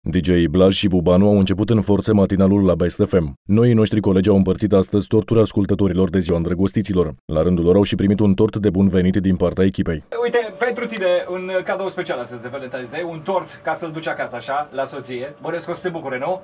DJ Blaj și Bubanu au început în forțe matinalul la Best FM. Noii noștri colegi au împărțit astăzi torturi ascultătorilor de ziua îndrăgostiților. La rândul lor au și primit un tort de bun venit din partea echipei. Uite, pentru tine un cadou special astăzi de Valentine's Day, un tort ca să-l duci acasă așa, la soție. Bănuiesc că o să se bucure, nu?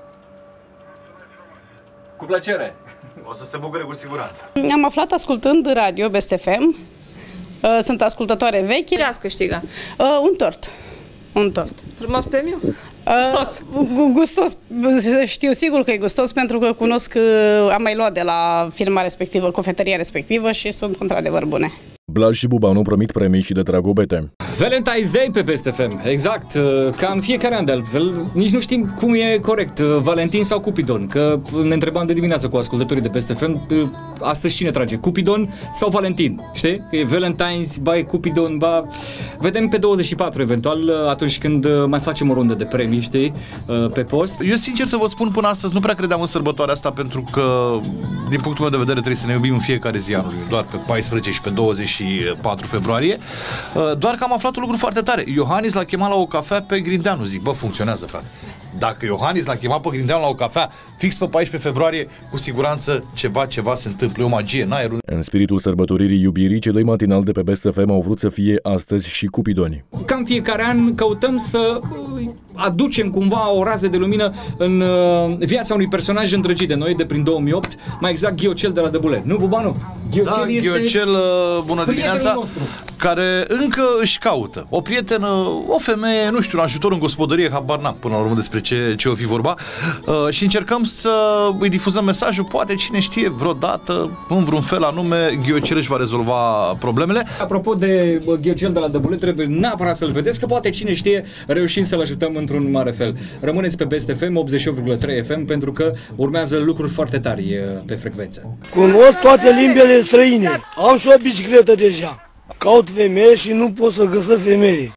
Cu plăcere. O să se bucure cu siguranță. Am aflat ascultând radio Best FM. Sunt ascultătoare veche. Ce ați câștigat? Un tort. Un tort. Frumos premiu? Gustos. Gustos. Știu sigur că e gustos pentru că cunosc, am mai luat de la firma respectivă, cofetăria respectivă și sunt într-adevăr bune. Blaj și Bubanu promit premii și de dragobete. Valentine's Day pe Best FM, exact, ca în fiecare an de altfel, nici nu știm cum e corect, Valentin sau Cupidon, că ne întrebam de dimineață cu ascultătorii de Best FM, astăzi cine trage, Cupidon sau Valentin, știi? E Valentine's, ba e Cupidon, ba... Vedem pe 24 eventual, atunci când mai facem o rundă de premii, știi, pe post. Eu sincer să vă spun, până astăzi nu prea credeam în sărbătoarea asta, pentru că, din punctul meu de vedere, trebuie să ne iubim în fiecare zi anului, doar pe 14 și pe 24 februarie, doar că am aflat un lucru foarte tare. Iohannis l-a chemat la o cafea pe Grindeanu. Zic, bă, funcționează, frate. Dacă Iohannis l-a chemat pe Grindeanu la o cafea fix pe 14 februarie, cu siguranță ceva se întâmplă, e o magie în aer. În spiritul sărbătoririi iubirii, cei doi matinali de pe Best FM au vrut să fie astăzi și Cupidoni. Ca în fiecare an căutăm să aducem cumva o rază de lumină în viața unui personaj îndrăgit de noi de prin 2008, mai exact Ghiocel de la Dăbulen. Nu, Bubanu? Ghiocel, da, este Ghiocel, bună dimineața, nostru, care încă își caută o prietenă, o femeie, nu știu, un ajutor în gospodărie, habar n-am până la urmă despre ce o fi vorba, și încercăm să îi difuzăm mesajul, poate cine știe vreodată, în vreun fel anume, Ghiocel își va rezolva problemele. Apropo de Ghiocel de la Dăbulen, trebuie neapărat să-l vedeți, că poate cine știe reușim să-l ajutăm într-un mare fel. Rămâneți pe Best FM 88,3 FM pentru că urmează lucruri foarte tari pe frecvență. Cunosc toate limbile străine. Am și o bicicletă deja. Caut femeie și nu pot să găsesc femeie.